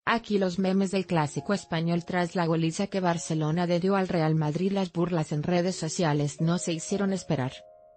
Aquí los memes del clásico español tras la goliza que Barcelona le dio al Real Madrid. Las burlas en redes sociales no se hicieron esperar.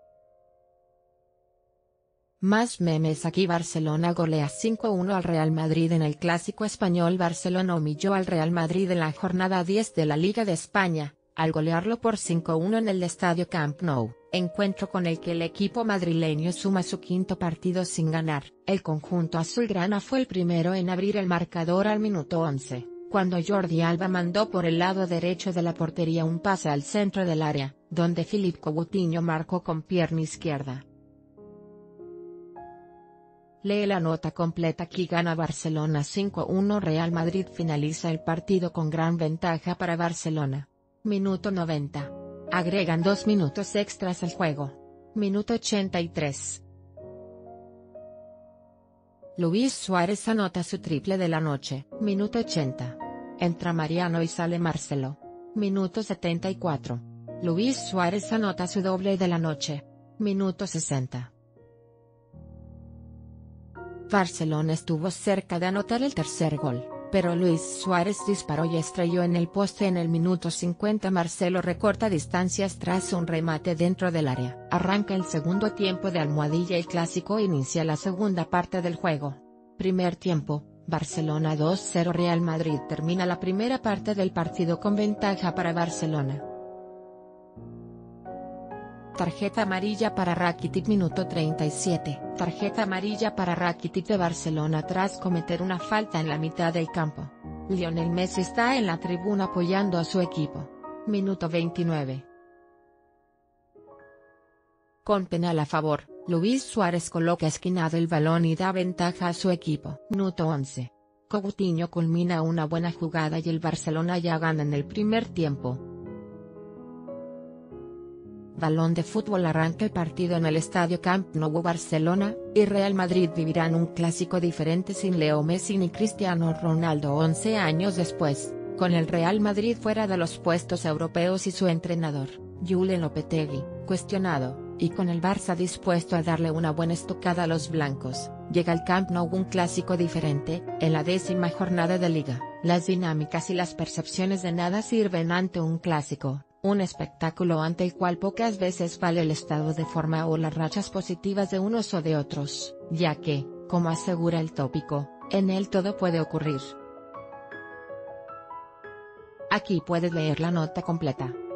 Más memes aquí. Barcelona golea 5-1 al Real Madrid en el clásico español. Barcelona humilló al Real Madrid en la jornada 10 de la Liga de España, al golearlo por 5-1 en el estadio Camp Nou, encuentro con el que el equipo madrileño suma su quinto partido sin ganar. El conjunto azulgrana fue el primero en abrir el marcador al minuto 11, cuando Jordi Alba mandó por el lado derecho de la portería un pase al centro del área, donde Philippe Coutinho marcó con pierna izquierda. Lee la nota completa. Aquí gana Barcelona 5-1. Real Madrid finaliza el partido con gran ventaja para Barcelona. Minuto 90. Agregan 2 minutos extras al juego. Minuto 83. Luis Suárez anota su triple de la noche. Minuto 80. Entra Mariano y sale Marcelo. Minuto 74. Luis Suárez anota su doble de la noche. Minuto 60. Barcelona estuvo cerca de anotar el tercer gol, pero Luis Suárez disparó y estrelló en el poste en el minuto 50. Marcelo recorta distancias tras un remate dentro del área. Arranca el segundo tiempo de Almohadilla. El clásico inicia la segunda parte del juego. Primer tiempo, Barcelona 2-0. Real Madrid. Termina la primera parte del partido con ventaja para Barcelona. Tarjeta amarilla para Rakitic. Minuto 37. Tarjeta amarilla para Rakitic de Barcelona tras cometer una falta en la mitad del campo. Lionel Messi está en la tribuna apoyando a su equipo. Minuto 29. Con penal a favor, Luis Suárez coloca esquinado el balón y da ventaja a su equipo. Minuto 11. Coutinho culmina una buena jugada y el Barcelona ya gana en el primer tiempo. Balón de fútbol. Arranca el partido en el estadio Camp Nou. Barcelona y Real Madrid vivirán un clásico diferente sin Leo Messi ni Cristiano Ronaldo 11 años después, con el Real Madrid fuera de los puestos europeos y su entrenador, Julen Lopetegui, cuestionado, y con el Barça dispuesto a darle una buena estocada a los blancos, llega al Camp Nou un clásico diferente. En la 10ª jornada de Liga, las dinámicas y las percepciones de nada sirven ante un clásico. Un espectáculo ante el cual pocas veces vale el estado de forma o las rachas positivas de unos o de otros, ya que, como asegura el tópico, en él todo puede ocurrir. Aquí puedes leer la nota completa.